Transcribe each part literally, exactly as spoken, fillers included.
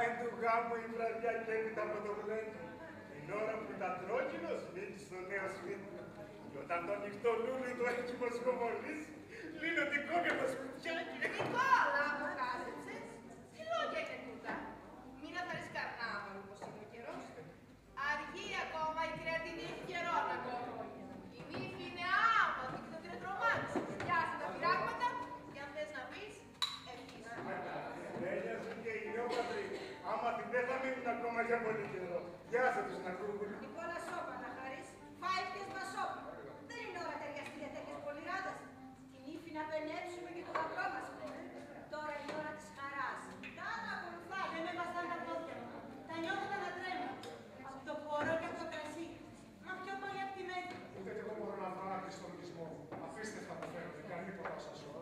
πάει του γάμου η βραδιά και έπειτα από το βλέμμα. Την ώρα που τα τρόκινος λύνει στο νέο σπίτι. Και όταν το ανοιχτό λούλου του έχει μοσχοβολήσει, λύνω την κόκκα το σκουπιάκι. Νικόλα, μου κάθεσες. Τι λόγια είναι τούτα. Μην αφαιρείς καρνάβαλο, πως είναι ο καιρός. Αργεί ακόμα η κρεατίνη έχει καιρόν ακόμα. Η νύφη είναι άμαθη και το κρετρομάτισε. Πιάσε τα πειράγματα και αν θες να πεις, ευχής. Τέλεια σου και η νεόπατρη. Άμα την δεν θα μείνουν ακόμα για πολύ καιρό. Γεια σας τους Νακρούγουλου. Νικόλα, σώπα να χαρείς. Φάει πιες μας σώπα. Δεν είναι ώρα ταιριαστή για τέτοιες πολυράδες. Την ύφη να πενέψουμε και το γαμπρό μας. Τώρα είναι η ώρα της χαράς. Τα άλλα ακολουθά. Δεν με βαστάνε τα πόδια μου. Τα νιώθω τα να τρέμω. Από το χώρο και από το κρασί. Μα πιο πολύ από τη μέση. Ούτε και εγώ μπορώ να βρω άκρη στον λογισμό μου. Αφήστε αυτά που φαίνονται. Καλή πολλά σας ζω.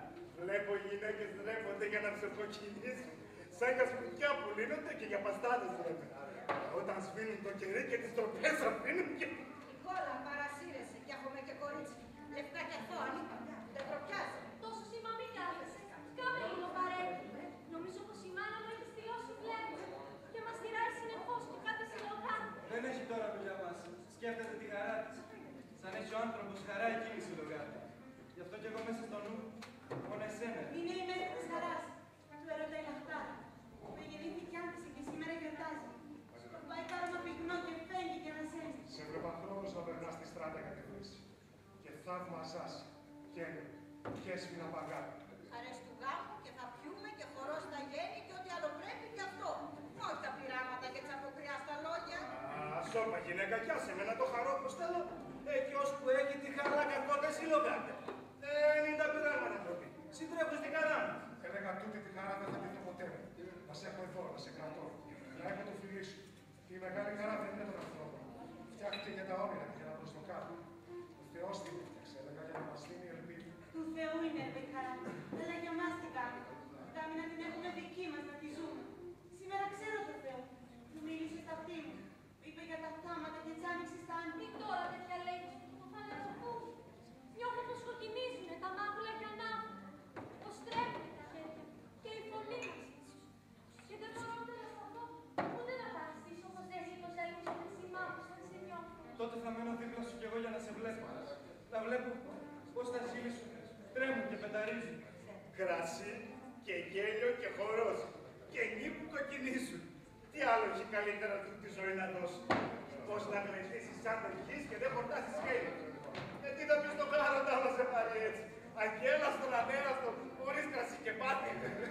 Βλέπω οι γυναίκες ντρέπονται για να ψευδοκινήσουν. Σαν κασπουδιά που λύνονται και για παστάδες βλέπουν. Όταν σβήνουν το κερί και τις τροπές αφήνουν και... Νικόλα, παρασύρεσαι κι έχουμε και κορίτσι. Λεπτά και αθώα, δεν προπιάζει. Τόσο σήμα μη κάθεσαι. Κάμε λίγο παρέμβει. Νομίζω πως η μάνα μου έχει στυλώσει βλέμμα και μας τυράει συνεχώς και κάτι συλλογά. Δεν έχει τώρα δουλειά μας. Σκέφτεται τη χαρά της. Σαν έχει ο άνθρωπος χαρά εκείνη η συλλογά. Γι' αυτό κι εγώ μέσα στο νου, μόνο εσένα. Είναι η μέρα της χαράς. Του έρωτα η λαχτάρα. Που γεννήθηκε άνθηση και σήμερα γιορτάζει. Πάει κάραμα πυκνό και φέγγει και ανασένει. Σε βλέπα χρόνος να περνάς στη στράτα για τη βρύση. Και θαύμαζάς και και έσφυνα παγάτα. Αρέσει του γάμου και θα πιούμε και χορός θα γίνει και ό,τι άλλο πρέπει και αυτό. Όχι τα πειράματα και τις αποκριά στα λόγια. Α, σώπα γυναίκα, κι άσε με να το χαρώ πως θέλω. Εκεί ώσπου έχει τη χαρά καθότε συλλογάται. Δεν είναι τα πειράματα τροπή. Συντρέχω στην χαρά μου. Έλεγα τούτη τη χαρά δεν θα πει το ποτέ μου. Να σε έχω εδώ, να σε κρατώ. Να έχω το φιλί σου. Και η μεγάλη χαρά δεν είναι τον ανθρώπο. Φτιάχτηκε για τα όνειρα και για να προς το κάτω. Ο Θεός την έφτιαξε, έλεγα για να μας δίνει ελπίδα. Του Θεού είναι η χαρά. Αλλά για μας τι κάνει. Κάμε να την έχουμε δική μας, να τη ζούμε. Σήμερα ξέρω το Θεό. Μου μίλησε στα αυτή μου. Είπε για τα θάματα και έτσι άνοιξε στα άνοιξε. Μην τώρα τέτοια λέγεις που θα λέω πού. Νιώθω πως σκοτεινίζουνε τα μάγουλα και ανάβουν. Πως τρέμουνε τα χέρια και η φωνή μας ίσως. Και δεν μπορώ ούτε να σταθώ, ούτε να παραστήσω πως δεν είπες έλεγες το σήμα μου σαν σε νιώθω. Τότε θα μένω δίπλα σου κι εγώ για να σε βλέπω. Να βλέπω πως τα χείλη σου τρέμουν και πεταρίζουν. Κρασί και γέλιο και χορός. Και νύχ που κοκκινήσουν. Τι άλλο έχει καλύτερα του τη ζωή να δώσει. Πώς να γλεντήσεις σαν τον γης και δεν χορτάσεις γέλιο. Ε, τι θα πεις το γάροντα να σε πάρει έτσι. Αγγέλαστον, ανέλαστον, χωρίς κρασί και πάτη.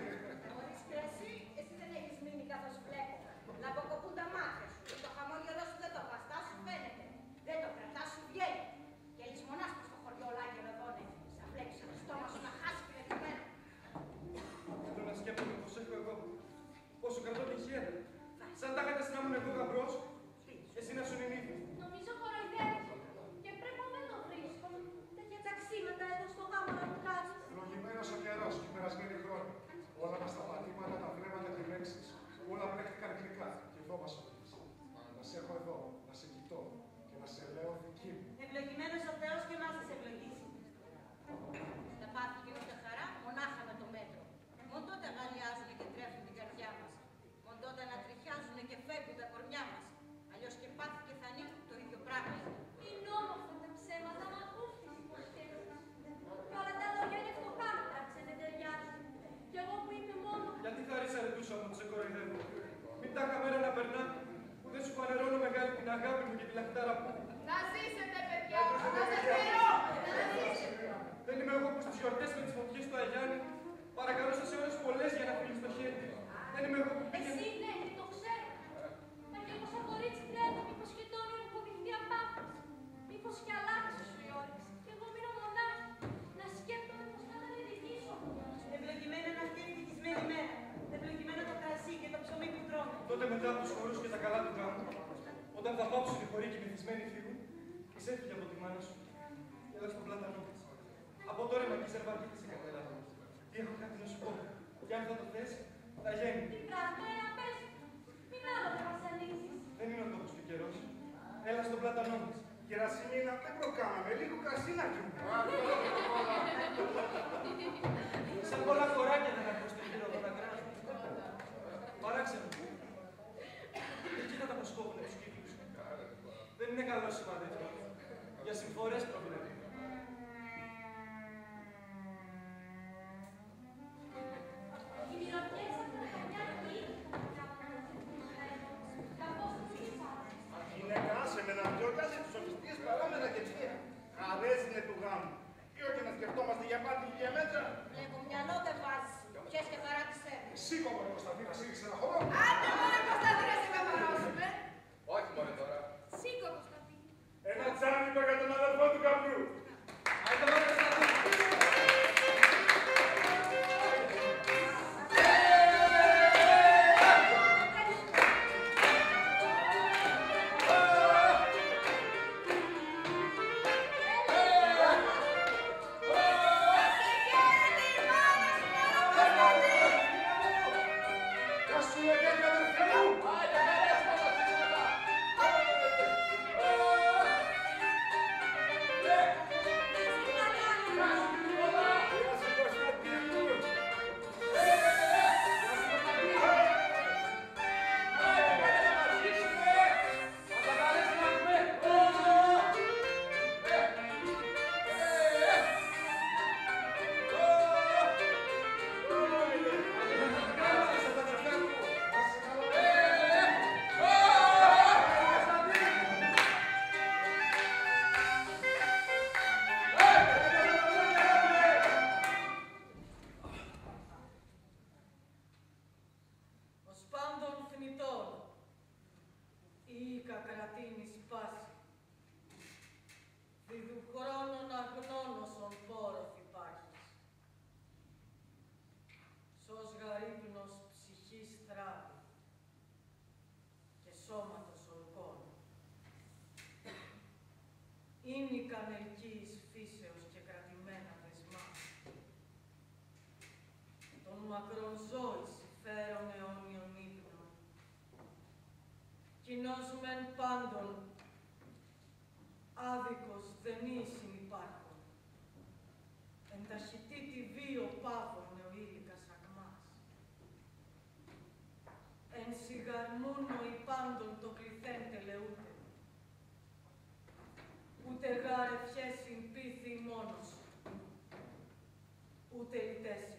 Χωρίς κρασί, εσύ δεν έχεις μείνει καθώς βλέπω. Να αποκοπούν τα μάτια σου. Και το χαμόγελό σου δεν το βαστά σου φαίνεται. Δεν το κρατάς σου βγαίνει. Και λησμονάς πως το χωριό ολάκια ροδώνε. Σαν βλέπεις το στόμα σου να χάσει πυρετημένο. Θέλω να σκέφτομαι πως έχω εγώ. Πόσο κρατώ τη χέρια. Σαν τα είχατε να ήμουν εγώ γαμπρός, εσύ να σου είναι νύφη. Νομίζω κοροϊδεύει και πρέπει να το βρίσκω. Τέτοια ταξίματα εδώ στο γάμο να μου κάνεις. Ευλογημένος ο καιρός και οι περασμένοι χρόνοι. Όλα μας τα πατήματα, τα βλέμματα και οι λέξεις. Όλα πλέχτηκαν γλυκά και εδώ μας οδήγησε. Να σε έχω εδώ, να σε κοιτώ και να σε λέω δική μου. Ευλογημένος ο Θεός και εμάς θα σε ευλογήσει. Τα πάθη γίνονται χαρά μονάχα με το μέτρο. Μόνο τότε αγαλιάζουν και τρέφουν την καρδιά μας. Μόνο τότε ανατριχιάζουν και φεύγουν τα κορμιά μας. Αλλιώς και πάθη και θανή το ίδιο πράγμα. Είναι όμορφα τα ψέματα, μα ακούσεις υποσχέσεις. Κι όλα τα λόγια είναι φτωχά μεταξύ, δεν ταιριάζουν. Κι εγώ που είμαι μόνο. Γιατί θα ρίσα ρετούσα μου, σε κοροϊδεύω. Μην τα καμέρα να περνά, που δεν σου φανερώνω μεγάλη την αγάπη μου και τη λαχτάρα μου. Να ζήσετε, παιδιά! Να σας φέρω! Να ζήσετε! Δεν είμαι εγώ που στις γιορτές με τις φωτιές του Αγιάννη παρακαλώ σε ώρες πολλές για να φύγεις το χέρι. Δεν είμαι εγώ που πήγαινε. Εσύ ναι, και το ξέρω. Μα κι εγώ σαν κορίτσι τρέμω, μήπως και το όνειρο μου αποδειχθεί απάφαση. Μήπως κι αλλάξει σου η όρεξη. Κι εγώ μείνω μονάχη. Να σκέφτομαι πως θα ήταν η δική σου. Ευλογημένη είναι αυτή η ευτυχισμένη μέρα. Ευλογημένο το κρασί και το ψωμί που τρώμε. Τότε μετά από τους χορούς και τα καλά του γάμου, όταν θα πάψουν οι χωροί και οι μεθυσμένοι φύγουν, εισέφυγε από τη μάνα σου και έλα στον πλάτανό της. Από τώρα μα και σερβαντίτης η καρδέλα μου. Τι έχω κάτι να σου πω. Και αν θα το θες, θα γίνει. Τι πράγμα, ένα πες. Μην άλλο δεν βασανίζεις. Δεν είναι ο τόπος του καιρός. Έλα στον πλάτανό μας. Γερασιμίνα, δεν προκάμαμε, λίγο κρασί να πιούμε. Σαν πολλά χωράκια δεν ακούς το γύρο από τα κράσια. Παράξενο. να σήκεις ένα χώρο. Άντε μωρέ Κωνσταντή να σε καμαρώσουμε. Όχι μωρέ τώρα. Σήκω, Κωνσταντή. Ένα τσάμικο για τον αδελφό του Καπρού. Άιντε μωρέ Κωνσταντή. Γεια σου, Λεβέντη, αδερφέ μου. Άιντε καλές απολαύσεις. Γεια σου Κωνσταντίνου. Ως πάντων θνητών, η κακρατίνη σπάση. Διδου χρόνων αγνώνωσον πόροφ υπάρχεις. Σως γαρύπνος ψυχής θράβη και σώματος ολκών. Είναι η κανελκής φύσεως και κρατημένα δεσμά. Τον μακρόν ζώης φέρον αιώνιον ύπνον. Κοινός μεν πάντων, άδικος δεν ή συνυπάρχον. Εν ταχυτή τη βίο πάβων νεοήλικας ακμάς. Εν σιγαρμούνο η πάντων το κληθέν τελεούται. Ούτε γάρ ευχέσιν πίθη μόνος, ούτε λυτέσιν.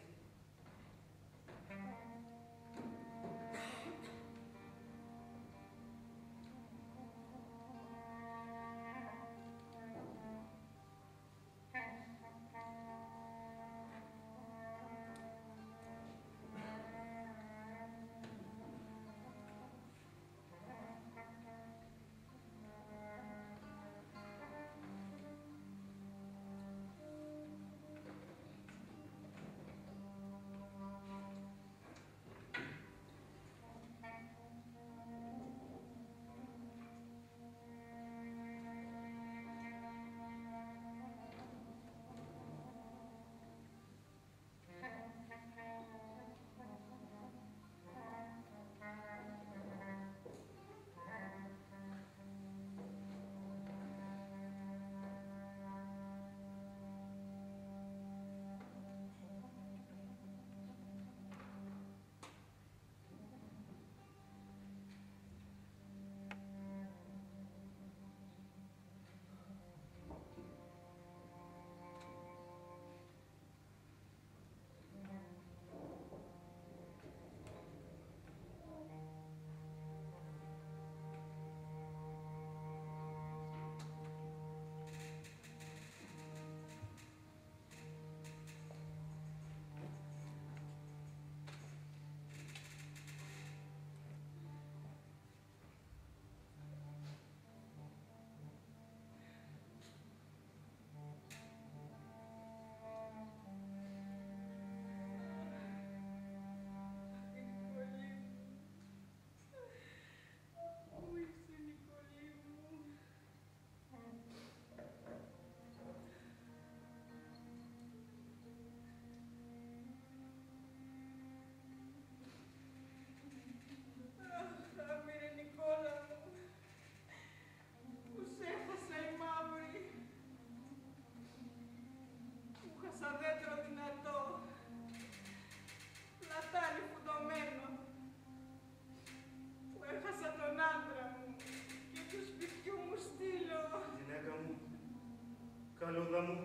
Καλούδα μου,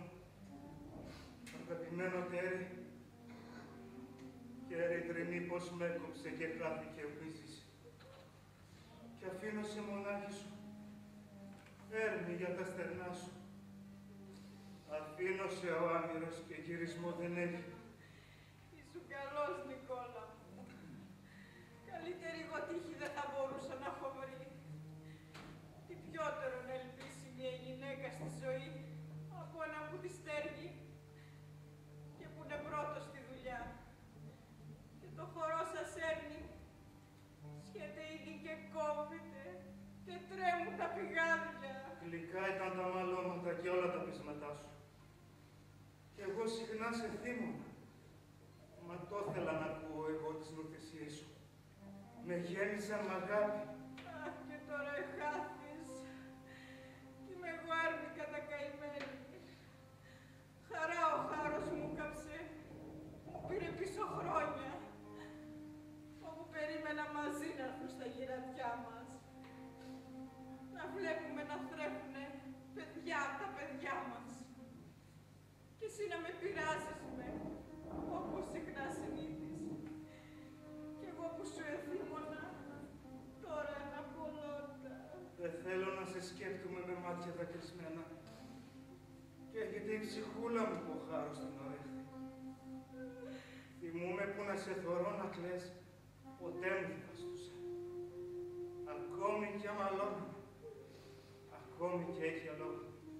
αγαπημένο τέρι, χέρι τρινή πως μ' έκοψε και χάθηκε ο πίσης. Κι αφήνω σε μονάχη σου, έρμη για τα στερνά σου. Αφήνω σε ο άμυρος και γυρισμό δεν έχει. Ήσου καλός, Νικόλα μου. Γλυκά ήταν τα μαλώματα και όλα τα πείσματά σου. Κι εγώ συχνά σε θύμωνα. Μα το ήθελα να ακούω εγώ τις νοθεσίες σου. Με γέννησαν μ' αγάπη. Αχ, και τώρα εχάθης. Κι είμαι εγώ άρνηκα τα καημένη. Χαρά ο χάρος μου κάψε. Μου πήρε πίσω χρόνια. Όπου περίμενα μαζί να έρθουν στα γυρατιά μας. Να βλέπουμε να θρέφουνε παιδιά απ' τα παιδιά μας. Και εσύ να με πειράζεις με, όπως συχνά συνήθεις. Κι εγώ που σου εθίμωνα, τώρα ένα πολλότα. Δεν θέλω να σε σκέφτομαι με μάτια δακρυσμένα. Και έρχεται η ψυχούλα μου που ο χάρος την ορέχθη. Θυμούμαι που να σε θωρώ να κλαις, ποτέ μου δεν βαστούσα. Ακόμη κι αμαλώνω, ακόμη κι έχει λόγο.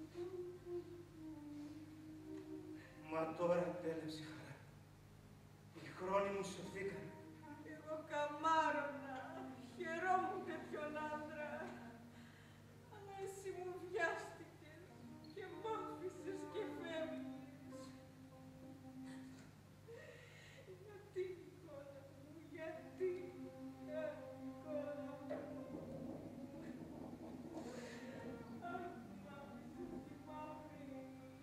Μα τώρα τέλεψε η χαρά. Οι χρόνοι μου σωθήκαν. Εγώ καμάρωνα, χαιρόμουν τέτοιον άντρα. Αλλά εσύ μου βιάστηκες και μ' άφησες και φεύγεις. Γιατί, κόλλα μου, γιατί, αχ, κόλλα μου. Αχ, μ' άφησες και μ' άφησες.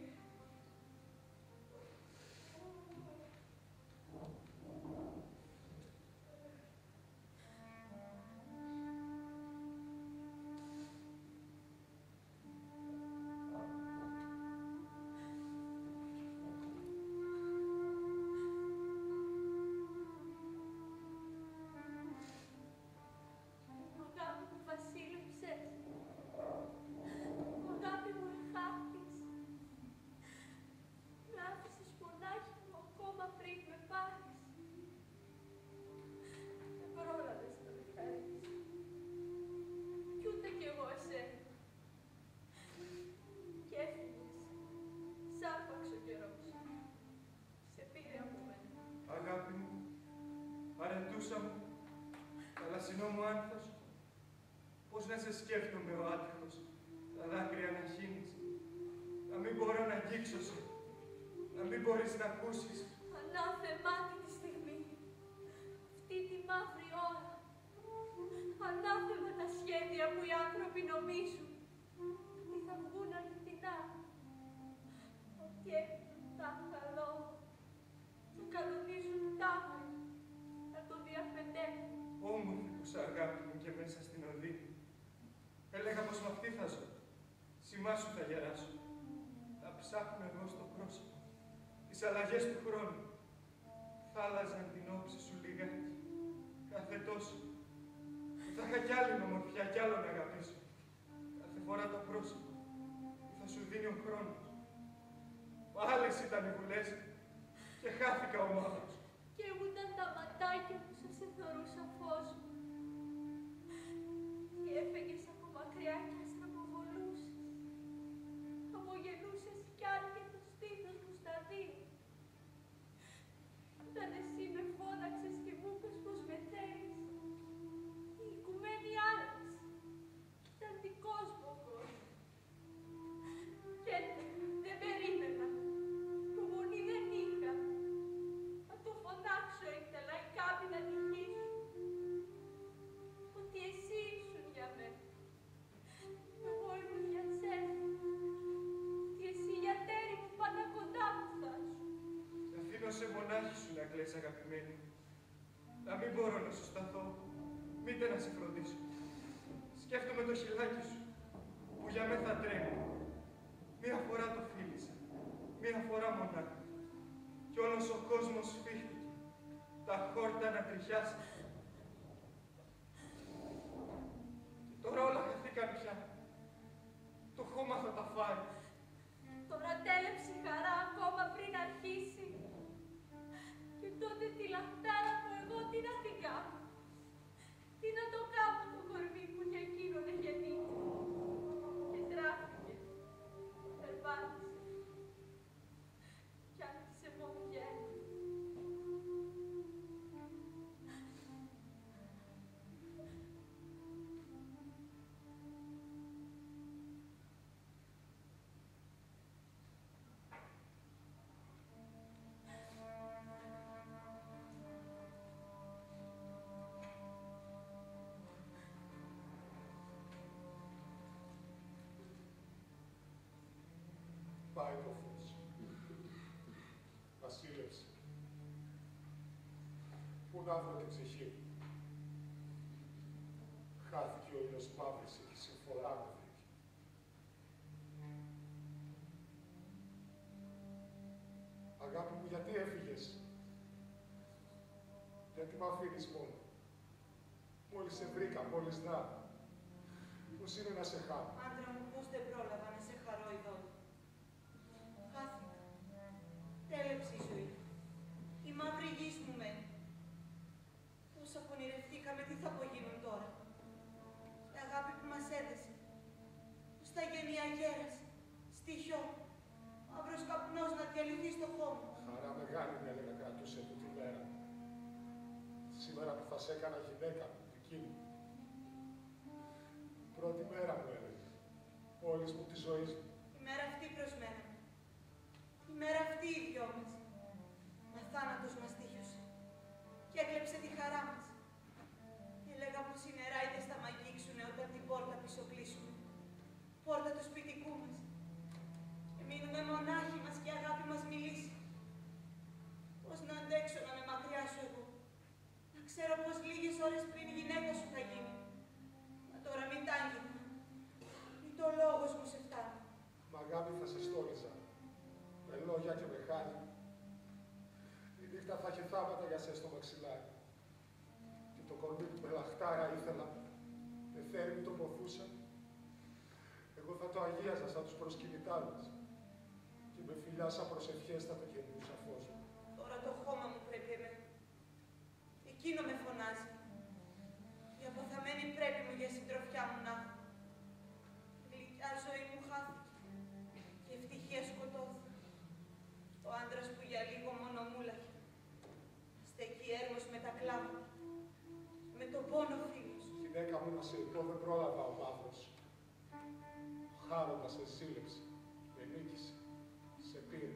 Αγάπη μου βασίλεψες, αγάπη μου εχάθης, με άφησες μονάχη μου ακόμα πριν με πάρεις. Δεν πρόλαβες να με χαρίσεις, κι ούτε κι εγώ εσένα. Κι έφυγες, σ' άρπαξε ο καιρός, σε πήρε από μένα. Αγάπη μου, παρετούσα μου, θαλασσινό μου άνθος, πώς να σε σκέφτομαι ο άτυχος, τα δάκρυα να χύνεις, να μην μπορώ να αγγίξω σε, να μην μπορείς να ακούσεις. Ανάθεμά τη στιγμή, αυτή τη μαύρη ώρα, ανάθεμα τα σχέδια που οι άνθρωποι νομίζουν ότι θα βγουν αληθινά, ότι έχουν τάχα λόγο και κανονίζουν τάχα να το διαφεντεύουν. Όμορφη που σ' αγάπη μου και μέσα στην οδύνη. Έλεγα πως μ' αυτή θα ζω. Σημά σου θα γεράσω. Θα ψάχνω εγώ στο πρόσωπο τις αλλαγές του χρόνου. Θα άλλαζαν την όψη σου λιγάκι, κάθε τόσο. Θα είχα κι άλλη ομορφιά κι άλλο να αγαπήσω. Κάθε φορά το πρόσωπο που θα σου δίνει ο χρόνος. Μα άλλες ήταν οι βουλές και χάθηκα ο μόνος. Και ήμουταν τα ματάκια που σας εθωρούσα φως μου. Και έφεγες από μακριά και αστραποβολούσες. Απογενούσες κι αν και το στήθος μου στα δύο. Όταν εσύ με φώναξες και μου είπες πως με θέλεις, η οικουμένη άλλαξε. Ήταν δικός μου ο κόσμος. Και δεν περίμενα. Προμονή δεν είχα. Να το φωνάξω ήθελα η κάπη να τυχήσω. Ότι εσύ ήσουν για μένα. Εγώ ήμουν για σένα. Ότι εσύ για τέρι μου πάντα κοντά μου φτάσου. Αφήνω σε μονάχη σου να κλαις, αγαπημένη μου. Να μην μπορώ να σου σταθώ, μήτε να σε φροντίσω. Σκέφτομαι το χειλάκι σου, που για μέ θα τρέμει. Μία φορά το φίλησα, μία φορά μονάχα. Κι όλος ο κόσμος σφίχτηκε, τα χόρτα να τριχιάσαν. Και τώρα όλα χαθήκαν πια. Το χώμα θα τα φάει. Τώρα τέλεψε η χαρά ακόμα πριν αρχίσει. Και τότε τη λαχτάρα μου εγώ τι να την κάνω. Τι να το κάνω το κορμί που για εκείνον γεννήθηκε. Και τράφηκε. Περπάτησε. Κι άρχισε μόνο για ένα. Πάει το φως. Βασίλευσε. Πού να βρω την ψυχή μου. Χάθηκε ο ήλιος μαύρης, η συμφορά μου βρήκε. Αγάπη μου, γιατί έφυγες. Γιατί μ' αφήνεις μόνο. Μόλις σε βρήκα, μόλις να. Πώς είναι να σε χάνω. Άντρα μου, πώς δεν πρόλαβα να σε χαρώ εδώ. Χάθηκα. Τέλεψε η ζωή. Η μαύρη γης μου μένει. Όσα πονηρευτήκαμε, τι θα απογίνουν τώρα. Η αγάπη που μας έδεσε. Που στα γενία γέρασε. Στοιχιό. Μαύρος καπνός να διαλυθεί στο χώμα. Χαρά μεγάλη με έλεγα κρατούσε του τη μέρα. Σήμερα που θα σε έκανα γυναίκα μου, δική μου. Πρώτη μέρα μου έλεγε. Όλης μου της ζωής μου. Η μέρα αυτή προσμέναμε. Η μέρα αυτή οι δυο μας. Μα θάνατος μας τύχιωσε. Και έκλεψε τη χαρά μας. Και έλεγα πως οι νεράιδες θα μ' αγγίξουνε όταν την πόρτα πίσω κλείσουνε. Πόρτα του σπιτικού μας. Και μείνουμε μονάχοι μας και η αγάπη μας μιλήσει. Πώς να αντέξω να με μακριά σου εγώ. Να ξέρω πως λίγες ώρες πριν η γυναίκα σου θα γίνει. Μα τώρα μην τ' άγγιγνα. Μην το λόγος μου σε φτάνει. Μ' αγάπη θα σε στόλιζα. Με λόγια και με χάρη. Η νύχτα θα έχει θάματα για σε στο μαξιλάρι. Και το κορμί που με λαχτάρα ήθελα, με θέρμη το ποθούσα. Εγώ θα το αγίαζα σαν τους προσκυνητάδες. Και με φιλιά σαν προσευχές θα το γεννούσα φως μου. Τώρα το χώμα μου πρέπει εμένα. Εκείνο με φωνάζει. Η αποθαμένη πρέπει μου για συντροφιά μου να έχω. Η γλυκιά ζωή μου χάθηκε. Και η ευτυχία σκοτώθηκε. Ο άντρας που για λίγο μόνο μούλαχε. Στέκει έρμος με τα κλάματα. Με τον πόνο φίλος. Γυναίκα μου να σε πω δεν πρόλαβα ο μαύρος. Χάροντα σε σύλληψε, με νίκησε, σε πήρε.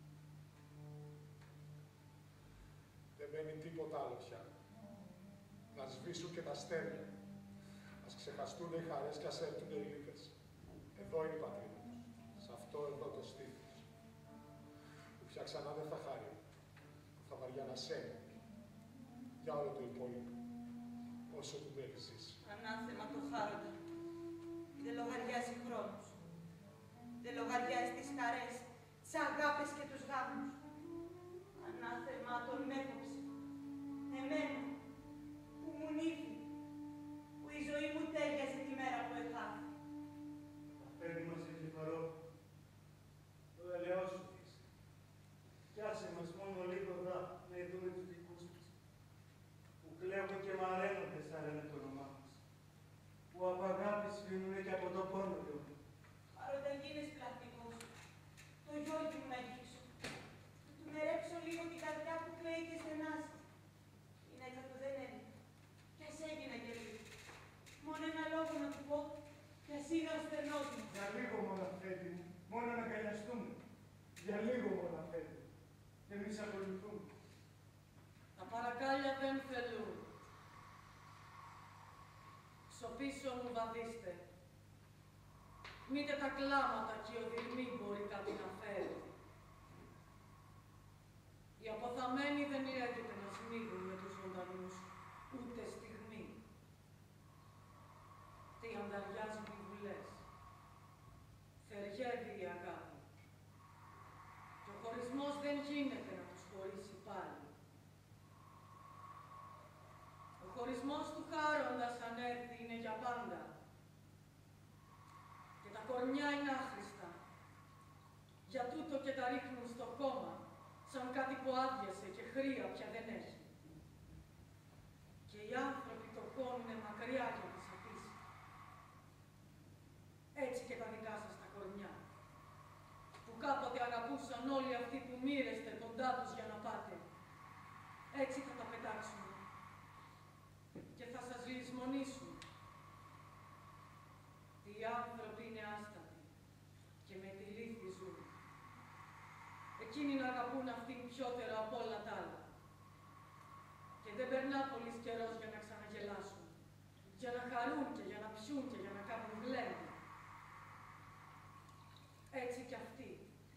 Δεν μένει τίποτα άλλο πια. Να σβήσουν και τα αστέρια. Ας ξεχαστούν οι χαρές και ας έρθουν οι λύπες. Εδώ είναι η πατρίδα τους. Σε αυτό εδώ το στήθος. Που πια ξανά δεν θα χάρει. Που θα βαριανασένει. Για όλο το υπόλοιπο. Όσο του μένει ζήσει. Ανάθεμα το χάροντα. Δεν λογαριάζει χρόνος. Δεν λογαριάζει τις χαρές, τις αγάπες και τους γάμους. Ανάθεμα τον μέκοψε. Εμένα, που μου νύχει, που η ζωή μου τέριαζε τη μέρα που εχάθη. Αφέντη μας έχει χαρό. Το ελαιό σου είσαι. Πιάσε μας μόνο λίγο δά, να ειδούμε τους δικούς μας. Που κλέβουν και μαραίνονται σαν λένε το όνομά μας. Που από αγάπη σβήνουνε και από το πόνο λιώνουν. Παρότι γίνες πλαστικός, το γιόγκι μου να αγγίξω. Να του μερέψω λίγο την καρδιά που κλαίει και στενάζει. Η γυναίκα του δεν έμεινε. Κι ας έγινα και λίγο. Μόνο ένα λόγο να του πω, κι ας είδα ο στερνός μου. Για λίγο μόνο αφέντη μου, μόνο να αγκαλιαστούμε. Για λίγο μόνο αφέντη μου. Και εμείς ακολουθούμε. Τα παρακάλια δεν θελούν. Ξοπίσω μου βαδίστε. Μήτε τα κλάματα και η οδυρμή μπορεί κάτι να φέρει. Οι αποθαμένοι δεν λέγεται να σμίγουν με τους ζωντανούς ούτε στιγμή. Τι ανταριάζουν οι βουλές. Θεριεύει η αγάπη. Και ο χωρισμός δεν γίνεται να τους χωρίσει πάλι. Ο χωρισμός του χάροντας αν έρθει είναι για πάντα. Και τα κορμιά είναι άχρηστα. Για τούτο και τα ρίχνουν στο κόμμα, σαν κάτι που άδειασε και χρία πια δεν έχει. Και οι άνθρωποι το κόνουνε μακριά για να σαπίσει. Έτσι και τα δικά σας τα κορμιά, που κάποτε αγαπούσαν όλοι αυτοί που μοίρεστε κοντά τους για να πάτε. Έτσι θα τα πετάξουν και θα σας λησμονήσουν. Οι άνθρωποι είναι άστατοι και με τη λύθη ζουν. Εκείνοι να αγαπούν αυτήν πιότερο από όλα τα άλλα. Και δεν περνά πολύς καιρός για να ξαναγελάσουν, για να χαρούν και για να πιούν και για να κάνουν γλέντι. Έτσι κι αυτοί,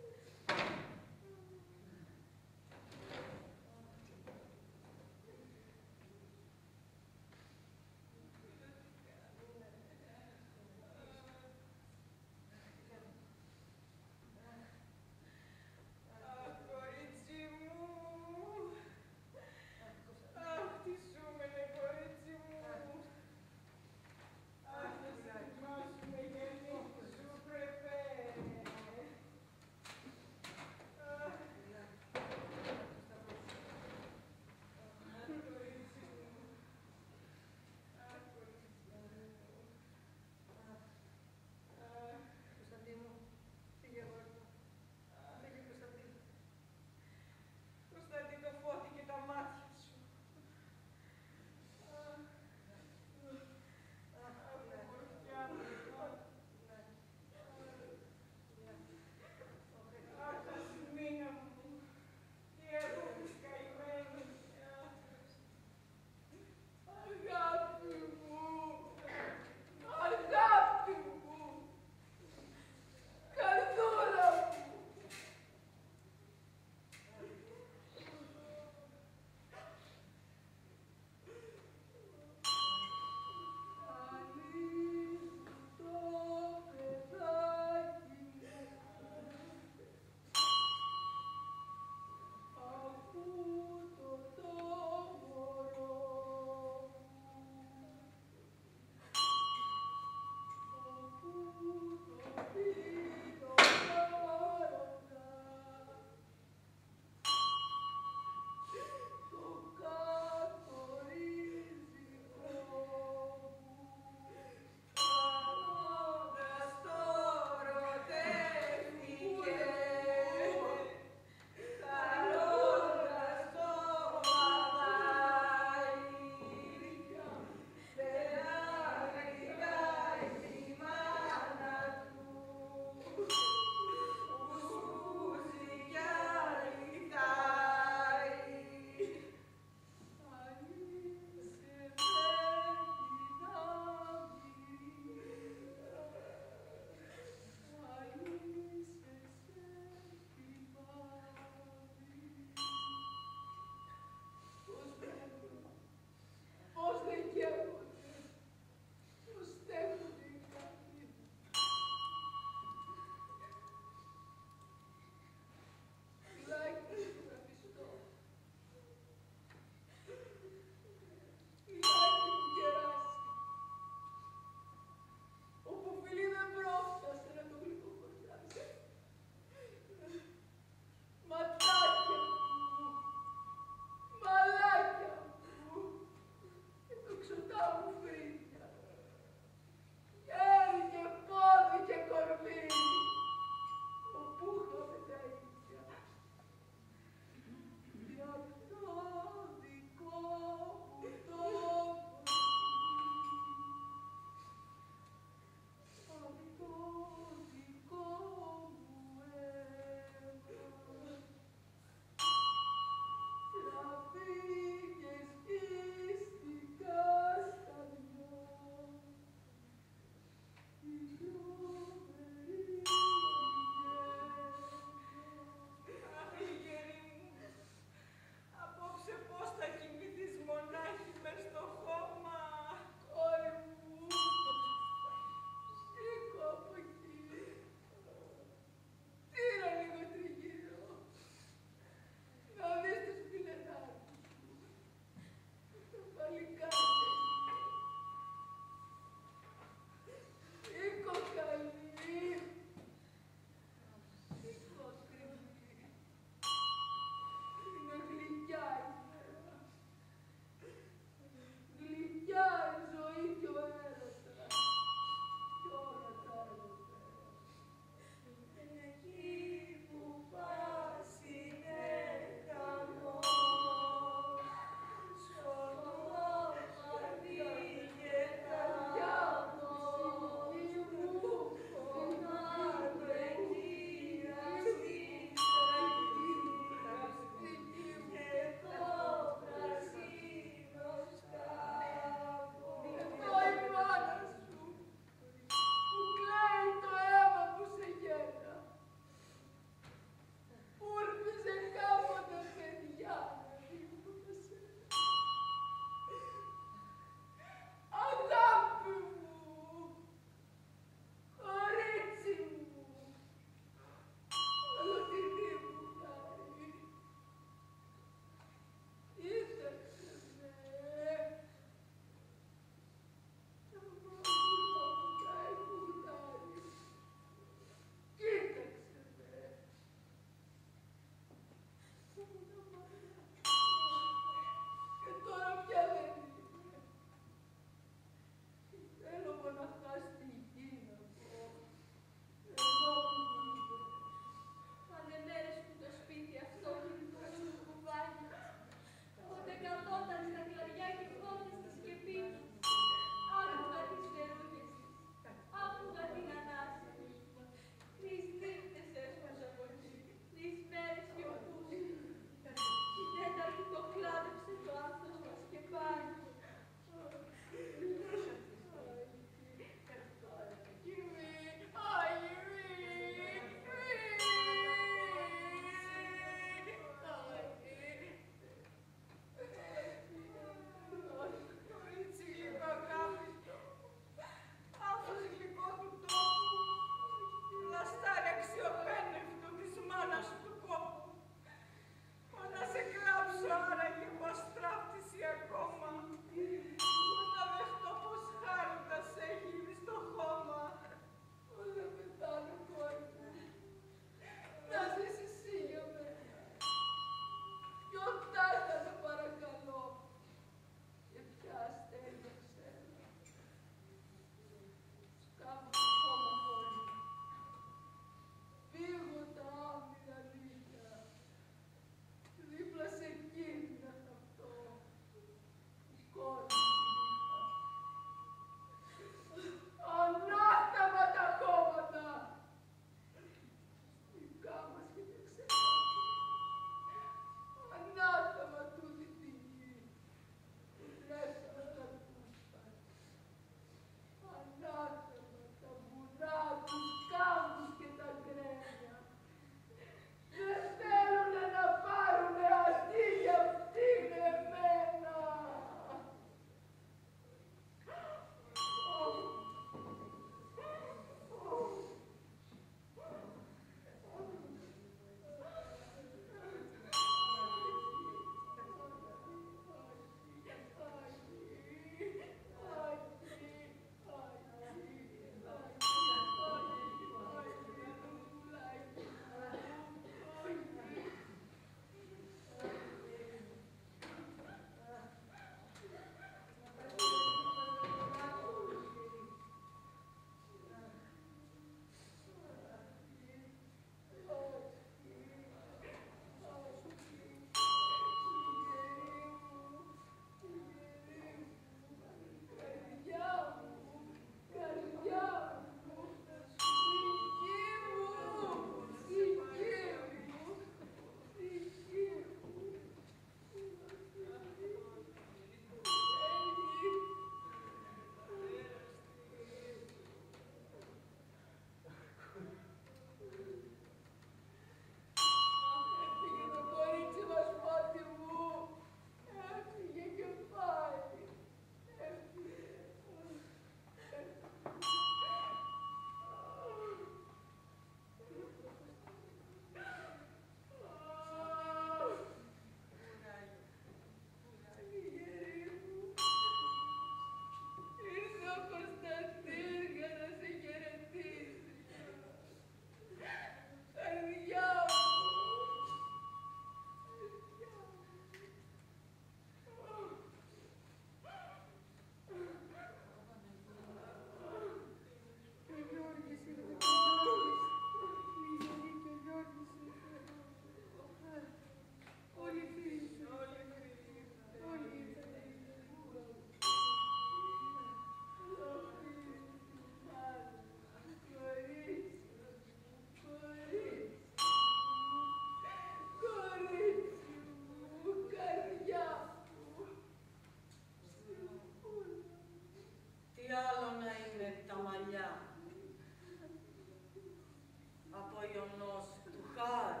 αιωνός του χάρη,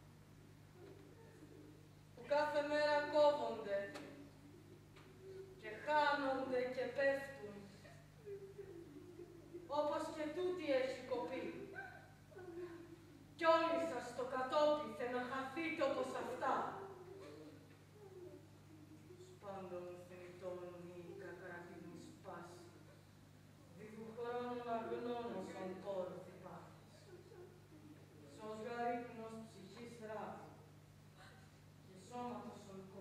που κάθε μέρα κόβονται και χάνονται και πέφτουν, όπως και τούτη έχει κοπεί. Κι όλοι σας το κατόπιθε να χαθείτε όπως αυτά. Σπάντων θνητών ή κακράτινη σπάση, δίδου χρόνων αγνώνος αν κόρθη πάθης. Σως γαρύπνος ψυχής ράβη, και σώματος ον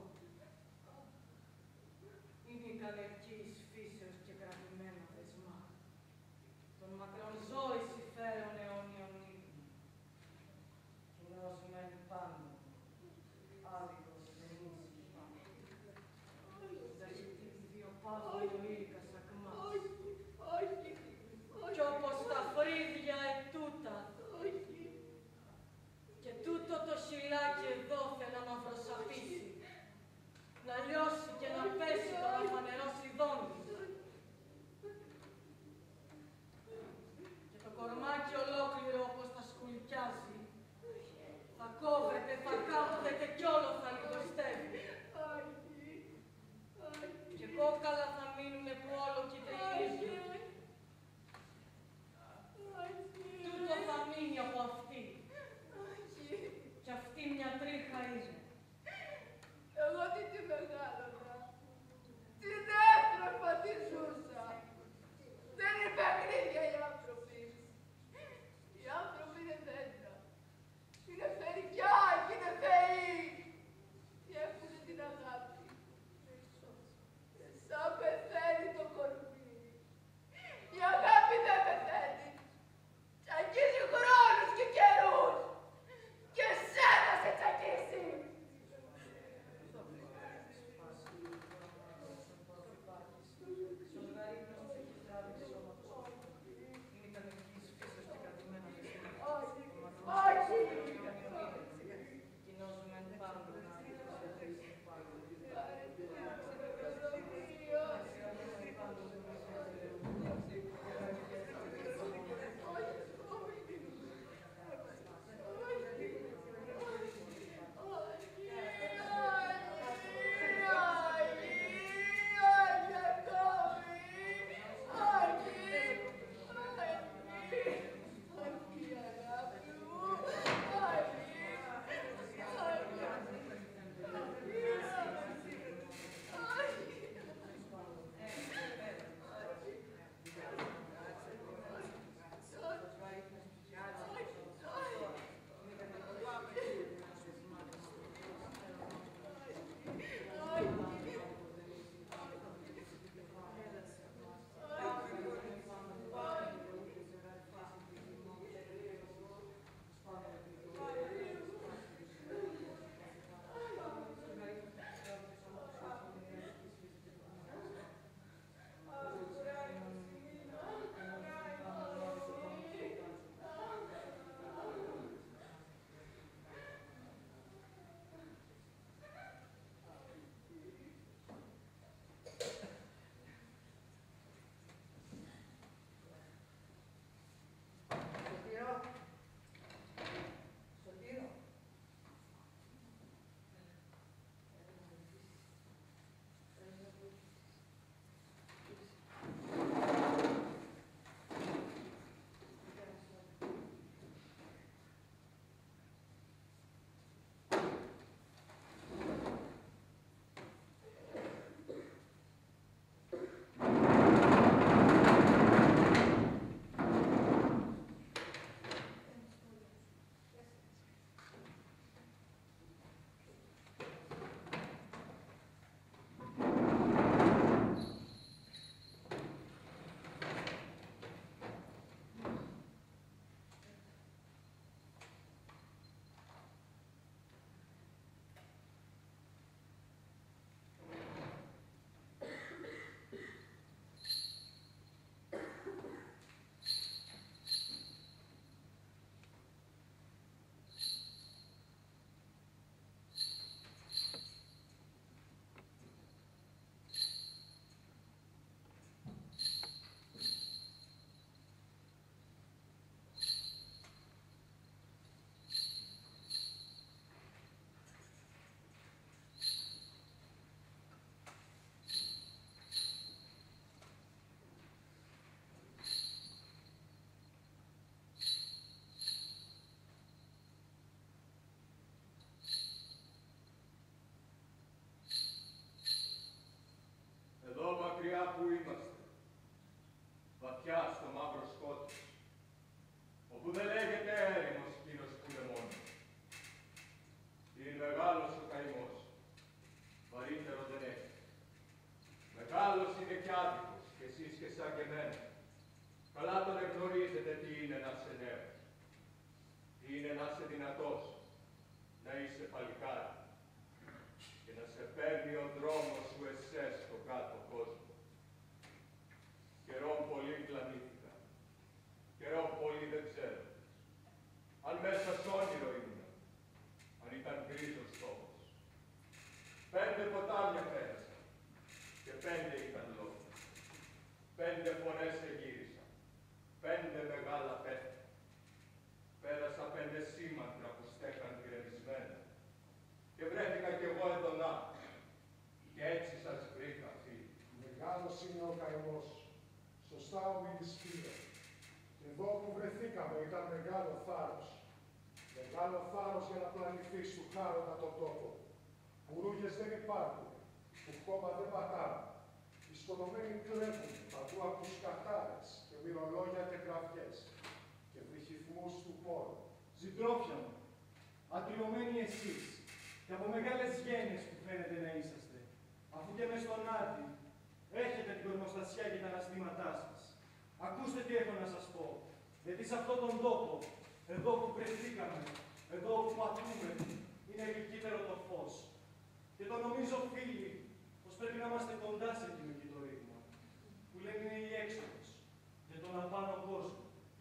είσαι δυνατός, να είσαι παλικάρι και να σε παίρνει ο δρόμος σου εσές στον κάτω κόσμο. Καιρόν πολύ κλανήθηκα, καιρόν πολύ δεν ξέρω. Αν μέσα σ' όνειρο ήμουν, αν ήταν γκρίζος τόπος. Πέντε ποτάμια πέρασα και πέντε ήταν λόγια. Πέντε φορές εγύρισα, πέντε μεγάλα πέφτα. Πέρασα πέντε σήμαντρα που στέκαν γκρεμισμένα και βρέθηκα κι εγώ εντονά. Και έτσι σας βρήκα, φίλοι. Μεγάλος είναι ο καημός. Σωστά ομιλείς, φίλε. Και εδώ που βρεθήκαμε ήταν μεγάλο θάρρος. Μεγάλο θάρρος για να πλανηθείς του χάροντα τον τόπο. Που ρούγες δεν υπάρχουν, που χώμα δεν πατάνε. Οι σκοτωμένοι κλέβουν παντού από τους κατάρες και μυρολόγια και κραυγές και βρυχυθμούς του πόρου. Συντρόφια μου, αντιλωμένοι εσείς και από μεγάλες γένες που φαίνεται να είσαστε, αφού και μες στον Άδη έχετε την κορμοστασιά και τα αναστήματά σας. Ακούστε τι έχω να σας πω, γιατί σε αυτόν τον τόπο, εδώ που βρεθήκαμε, εδώ που πατούμε, είναι ελκύτερο το φως. Και το νομίζω, φίλοι, πως πρέπει να είμαστε κοντά σε εκείνο εκεί το ρήγμα, που λένε είναι η έξοδος και τον απάνω κόσμο.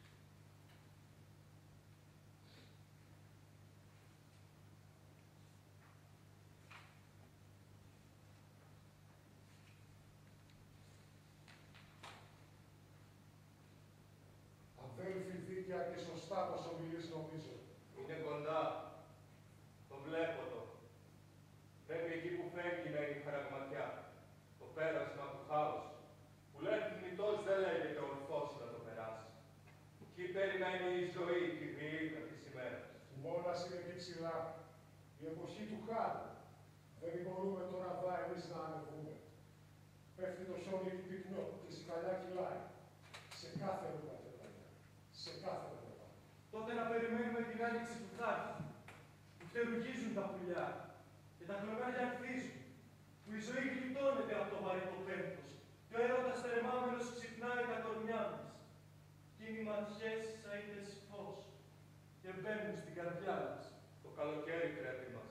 Αδέλφοι δίκαια και σωστά πως ομιλείς νομίζω. Είναι κοντά. Το βλέπω το. Πρέπει εκεί που φεύγει να είναι η χαραγματιά. Το πέρασμα του χάους. Που λένε θνητός δεν λέγεται ορθός να το περάσει. Εκεί περιμένει η ζωή και η γλύκα της ημέρας. Ο μόνας είναι εκεί ψηλά. Η εποχή του χάρου. Δεν μπορούμε τώρα δά εμείς να ανεβούμε. Πέφτει το χιόνι του πυκνό και η σκαλιά κυλάει. Σε κάθε ρούχα τερπανιά. Σε κάθε ρούχα. Τότε να περιμένουμε την άνοιξη που θα έρθει, που φτερουγίζουν τα πουλιά και τα κλωβάρια ανθίζουν, που η ζωή γλιτώνεται από το βαρετό πένθος και ο έρωτας θερμάμενος ξυπνάει τα κορμιά μας. Κι είναι οι ματιές σαΐτες φως και μπαίνουν στην καρδιά μας. Το καλοκαίρι πρέπει μας.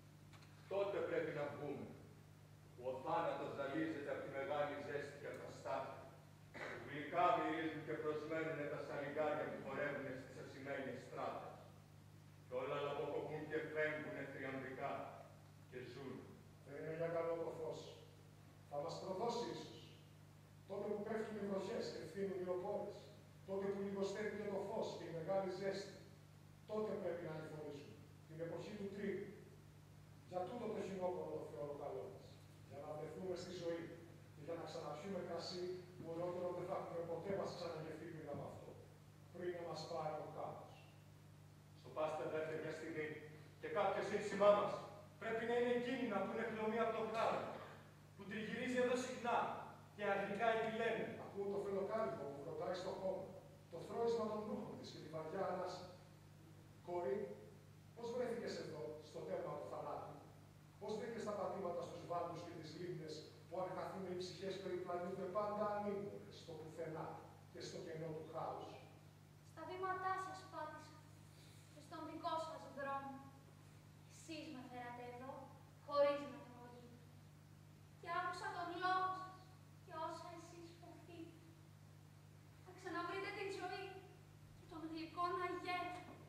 Τότε πρέπει να βγούμε. Που ο θάνατος ζαλίζεται από τη μεγάλη ζέστη και από τα στάχια. Που γλυκά μυρίζουν και προσμένουνε τα σαλιγκάρια που χορεύουνε στις ασημένιες στράτες. Κι όλα λαμποκοπούν και φεύγουνε θριαμβικά και ζουν. Δεν είναι για καλό το φως. Θα μας προδώσει ίσως. Τότε που πέφτουν οι βροχές και φθήνουν οι οπόρες. Τότε που λιγοστεύει και το φως και η μεγάλη ζέστη. Τότε πρέπει να ανηφορήσουμε. Την εποχή του τρίγου. Για τούτο το χειμώκονο το Θεό καλό μας. Για να βρεθούμε στη ζωή και για να ξαναπιούμε κρασί που ολόκληρο δεν θα έχουμε ποτέ μας ξαναγευτεί πριν από αυτό. Πριν να μας πάρει ο χάρος. Στο πάστε δεύτερη μια στιγμή και κάποιο σύνθημά μας. Πρέπει να είναι εκείνα που είναι χλωμή από το χάρο, που τριγυρίζει εδώ συχνά και αγγλικά επιλέγουν. Ακούω το φελοκάλυπο που ρωτάει στο χώρο, το θρόισμα των ρούχων της και τη βαριά ανάσα. Κόρη, πώς βρέθηκες εδώ, στο τέρμα του θανάτου, πώς βρήκες τα πατήματα στους βάλτους και τις λίμνες που αν χαθούν οι ψυχές περιπλανούνται πάντα ανήμορες στο πουθενά και στο κενό του χάους. Στα βήματά σας πάτησα και στον δικό σας δρόμο. Εσείς με φέρατε εδώ, χωρίς να γνωρίζω. Και άκουσα τον λόγο σας και όσα εσείς φοβείτε. Θα ξαναβρείτε την ζωή και τον γλυκό αγέρα.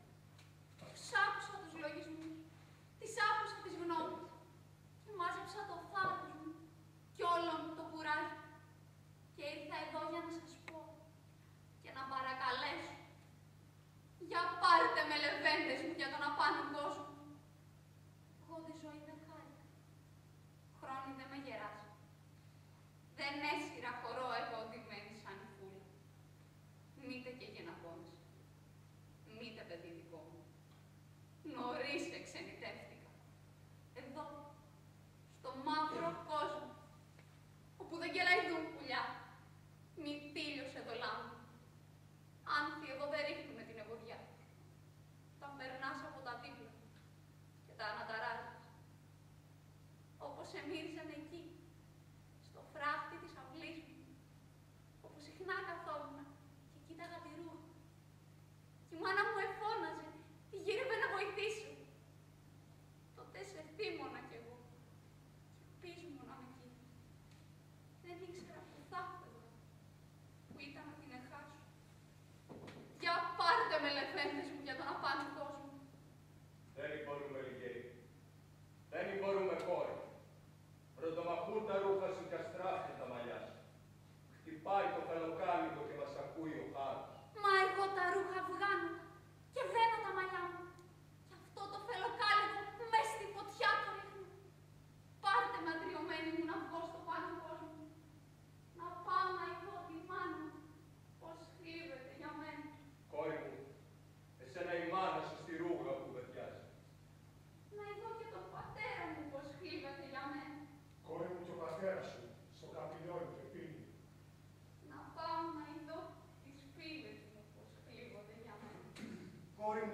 Τους άκουσα τους λογισμούς, τις άκουσα τις γνώμες και μάζεψα το θάρρος μου και όλο μου το κουράγιο. Και ήρθα εδώ για να σας πω και να παρακαλέσω. Για πάρτε με λεβέντες μου για τον απάνω κόσμο. Εγώ τη ζωή δεν χάρηκα. Χρόνοι δεν με γεράζει. Δεν έσυρα χορό εγώ ντυμένη σαν η φούλα. Μήτε και γεναπώνες. Μήτε παιδί δικό μου. Νωρίς εξενιτεύτηκα. Εδώ, στο μαύρο κόσμο, όπου δεν κελαϊδούν πουλιά. Μη τήλιωσε το λάμπο. Άνθη εδώ δεν ρίχνουνε την ευωδιά. Τα περνάς από τα δίπλα και τα αναταράζεις. Όπως εμύριζαν εκεί, στο φράχτη της αυλής μου, όπου συχνά καθόμουν και κοίταγα τη ρούχα. Και η μάνα μου εφώναζε, τη γύρευε να βοηθήσει.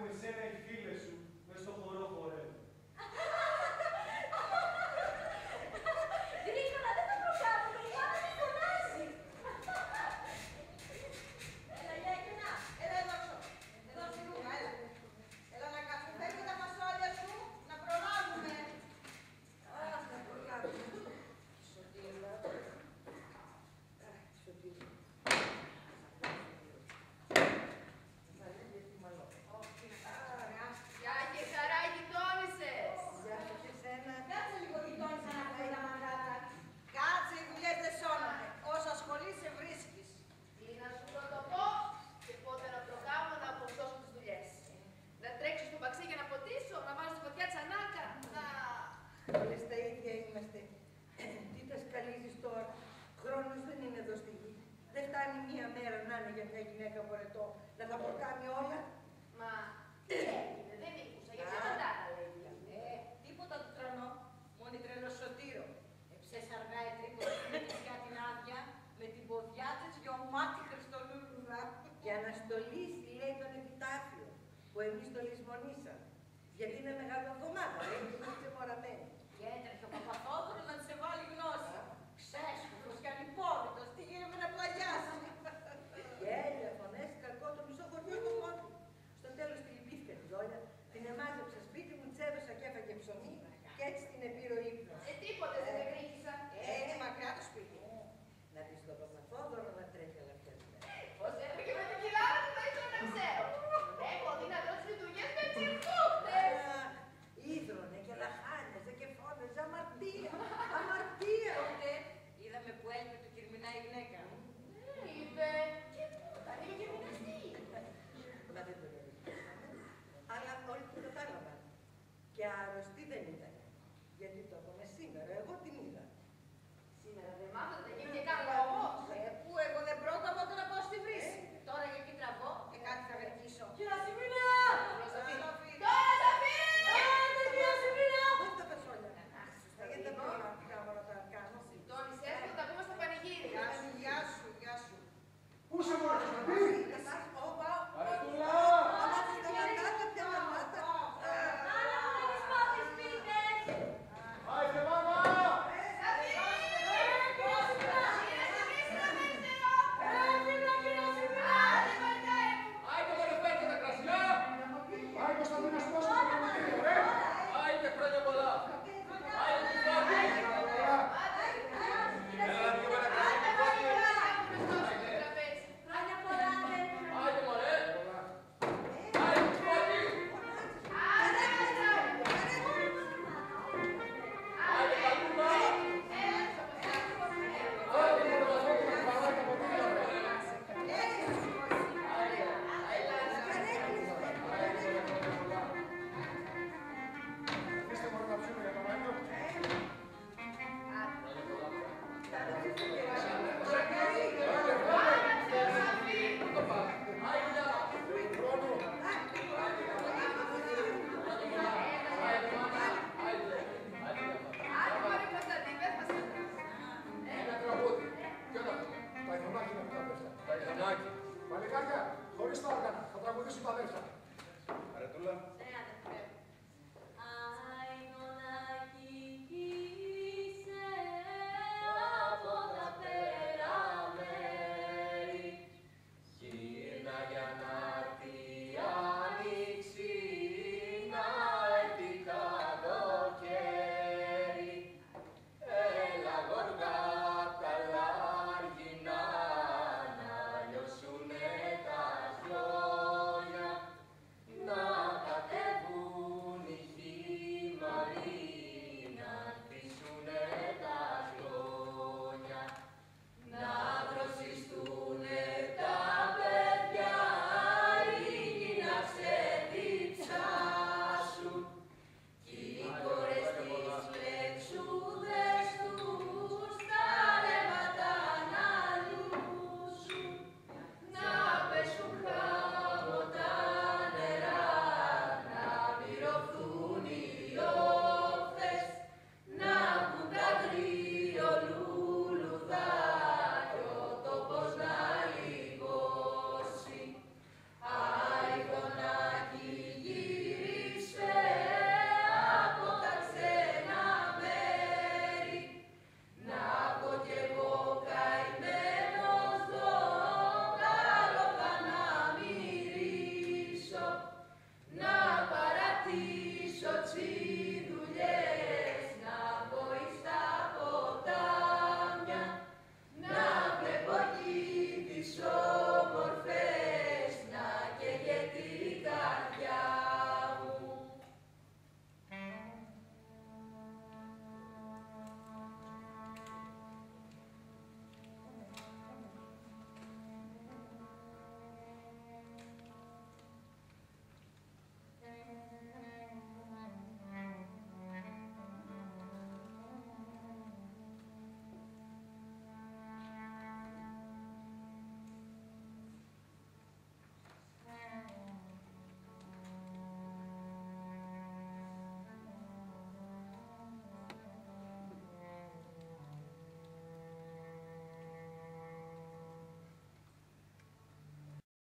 μου εσένα οι φίλες σου μες στο χορό χορεύουν. Γρήγορα, δεν θα προκάπουμε, η μάνα με φωνάζει. Έλα, Γιάκινα, έλα εδώ έξω. Εδώ στη ρούχα, έλα. Έλα να κάτσουμε, φέρνει τα φασόλια σου, να προλάβουμε. Αχ, να προλάβουμε. Σωτήρα. Αχ, Σωτήρα. Γεια και χαρά, γειτόνισσες! Γεια σου και σένα. Κάτσε λίγο γειτόνισσα να πούμε τα μαντάτα. Κάτσε, οι δουλειές δεν σώνονται. Όσο ασχολείσαι βρίσκεις. Τι να σου πρωτοπώ και πότε να προκάμω να αποσώσω τις δουλειές. Να τρέξω στο παξί για να ποτίσω, να βάζω στη φωτιά τσανάκα, να... Όλες τα ίδια είμαστε. Τι τα σκαλίζεις τώρα. Χρόνος δεν είναι εδώ στη γη. Δεν φτάνει μία μέρα να είναι για μια γυναίκα πορετό να τα προκάνει όλα. Μα τι έγινε, δεν ήκουσα, για ποια μαντάτα λέει. Ε, τίποτα του τρανό. Μόνη τρελό Σωτήρο. Εψές αργά ετρίπος για την άδεια με την ποδιά της γιωμάτι Χριστολούλουδα. Για να στολίσει, λέει, τον επιτάφιο που εμείς το λησμονήσαμε. Γιατί είναι μεγάλη εβδομάδα, λέει, και είμαστε μοραμένοι. Και έτρεχε ο Παπαθός